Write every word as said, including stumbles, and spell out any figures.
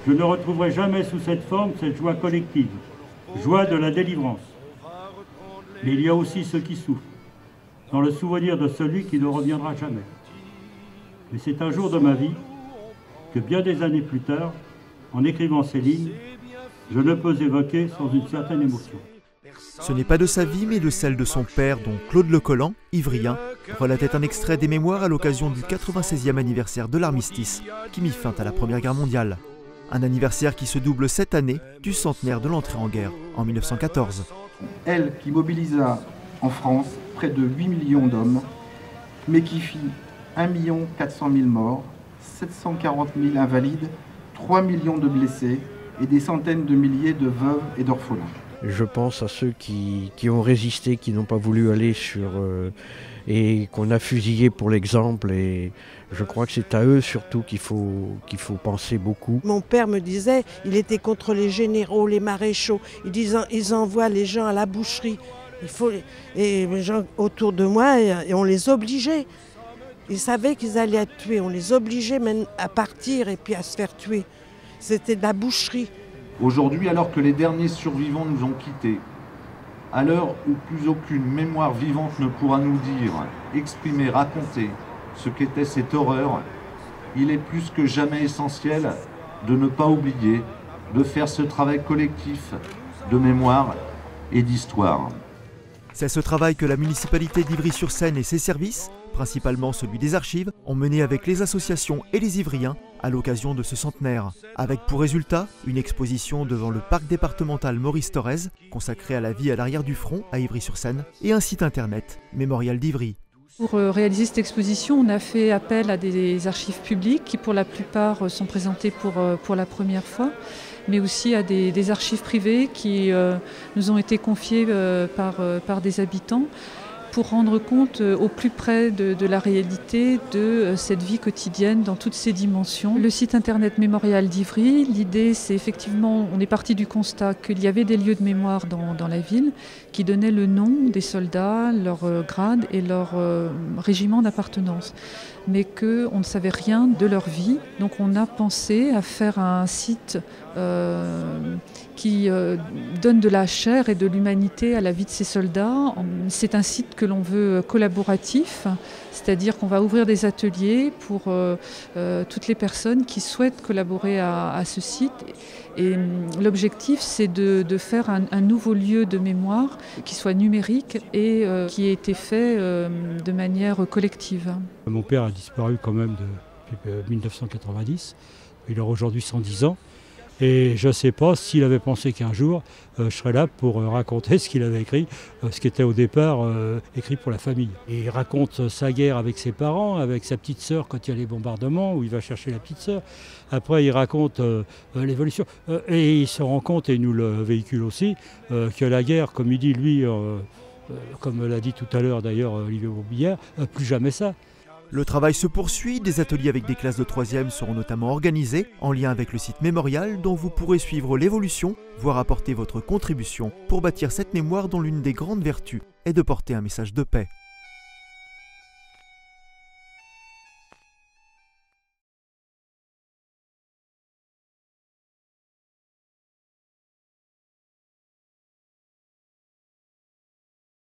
Je ne retrouverai jamais sous cette forme cette joie collective, joie de la délivrance. Mais il y a aussi ceux qui souffrent, dans le souvenir de celui qui ne reviendra jamais. Mais c'est un jour de ma vie que bien des années plus tard, en écrivant ces lignes, je ne peux évoquer sans une certaine émotion. Ce n'est pas de sa vie, mais de celle de son père, dont Claude Le Collan, ivrien, relatait un extrait des mémoires à l'occasion du quatre-vingt-seizième anniversaire de l'armistice, qui mit fin à la Première Guerre mondiale. Un anniversaire qui se double cette année du centenaire de l'entrée en guerre, en mille neuf cent quatorze. Elle qui mobilisa en France près de huit millions d'hommes, mais qui fit un million quatre cent mille morts, sept cent quarante mille invalides, trois millions de blessés et des centaines de milliers de veuves et d'orphelins. Je pense à ceux qui, qui ont résisté, qui n'ont pas voulu aller sur... Euh, et qu'on a fusillés pour l'exemple. Et je crois que c'est à eux surtout qu'il faut, qu'il faut penser beaucoup. Mon père me disait, il était contre les généraux, les maréchaux. Ils, disent, ils envoient les gens à la boucherie. Il faut, et les gens autour de moi, et, et on les obligeait. Ils savaient qu'ils allaient être tués. On les obligeait même à partir et puis à se faire tuer. C'était de la boucherie. Aujourd'hui, alors que les derniers survivants nous ont quittés, à l'heure où plus aucune mémoire vivante ne pourra nous dire, exprimer, raconter ce qu'était cette horreur, il est plus que jamais essentiel de ne pas oublier, de faire ce travail collectif de mémoire et d'histoire. C'est ce travail que la municipalité d'Ivry-sur-Seine et ses services, principalement celui des archives, ont mené avec les associations et les Ivriens à l'occasion de ce centenaire. Avec pour résultat une exposition devant le parc départemental Maurice Thorez, consacrée à la vie à l'arrière du front à Ivry-sur-Seine, et un site internet, Mémorial d'Ivry. Pour réaliser cette exposition, on a fait appel à des archives publiques qui pour la plupart sont présentées pour, pour la première fois, mais aussi à des, des archives privées qui euh, nous ont été confiées euh, par, euh, par des habitants pour rendre compte euh, au plus près de, de la réalité de euh, cette vie quotidienne dans toutes ses dimensions. Le site internet Mémorial d'Ivry, l'idée c'est effectivement, on est parti du constat qu'il y avait des lieux de mémoire dans, dans la ville qui donnaient le nom des soldats, leur euh, grade et leur euh, régiment d'appartenance, mais qu'on ne savait rien de leur vie. Donc on a pensé à faire un site euh, qui euh, donne de la chair et de l'humanité à la vie de ces soldats. C'est un site que l'on veut collaboratif, c'est-à-dire qu'on va ouvrir des ateliers pour euh, euh, toutes les personnes qui souhaitent collaborer à, à ce site. Et l'objectif, c'est de, de faire un, un nouveau lieu de mémoire qui soit numérique et euh, qui ait été fait euh, de manière collective. Mon père a disparu quand même depuis mille neuf cent quatre-vingt-dix. Il a aujourd'hui cent dix ans. Et je ne sais pas s'il avait pensé qu'un jour, euh, je serais là pour euh, raconter ce qu'il avait écrit, euh, ce qui était au départ euh, écrit pour la famille. Et il raconte sa guerre avec ses parents, avec sa petite sœur quand il y a les bombardements, où il va chercher la petite sœur. Après, il raconte euh, euh, l'évolution. Euh, et il se rend compte, et il nous le véhicule aussi, euh, que la guerre, comme il dit lui, euh, euh, comme l'a dit tout à l'heure d'ailleurs Olivier Boubillard, euh, plus jamais ça. Le travail se poursuit, des ateliers avec des classes de troisième seront notamment organisés en lien avec le site Mémorial dont vous pourrez suivre l'évolution, voire apporter votre contribution pour bâtir cette mémoire dont l'une des grandes vertus est de porter un message de paix.